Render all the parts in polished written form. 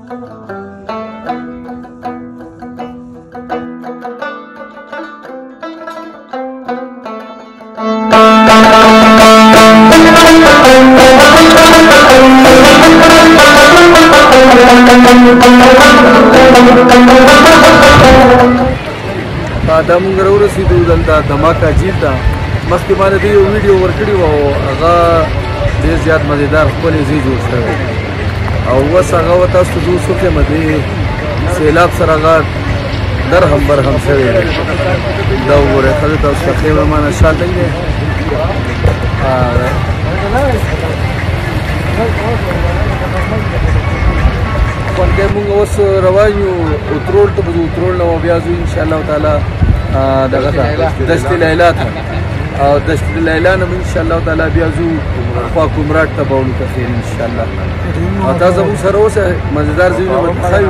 دا مونږ راورسېدو دلته دماکه جیل ته مخکې ما د دې یو ویډیو ورکړی وه او هغه ډېر زیات مزېدار ښکلی ځای جوړ شوی او اوس هغه به تاسو ته زه اوس وښیم د سیلاب سره هغه درهم برهم شوی دی دا وګورئ ښه زه تاسو ته ښیم مانه شاته دی خوندې مونږ اوس روان یو اترول ته به ځو اترول نه به بیا ځو انشاءالله تعالی دغه ته دشت لیلا ته او دشت لیلا نه به انشاءالله تعالی بیا ځو خوا کمراټ ته به ولو ته خیر انشاءالله او تاسو زموږ سره اوسئ مزېدار ځایونه به ښایو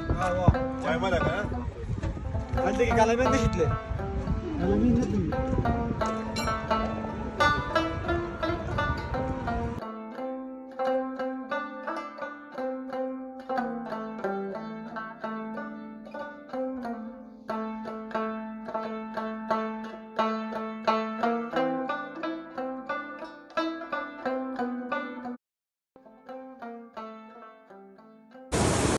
Haldeki kalamen de hitle. Kalamen ne diyor?